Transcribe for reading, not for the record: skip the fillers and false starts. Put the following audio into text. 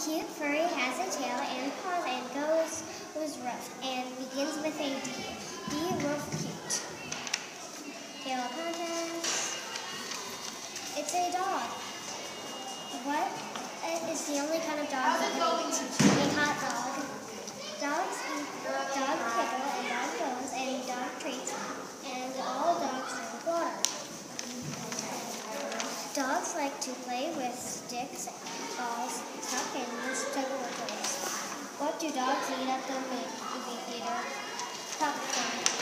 cute furry has a tail and paws and goes rough and begins with a D. D, roof cute. Tail contents. It's a dog. What is the only kind of dog that can eat? A hot dog. Dogs eat dog kibble and dog bones and dog treats, and all dogs drink water. Dogs like to play with sticks, balls, stuffed animals, tug of war toys. What do dogs eat at the movie theater? Popcorn.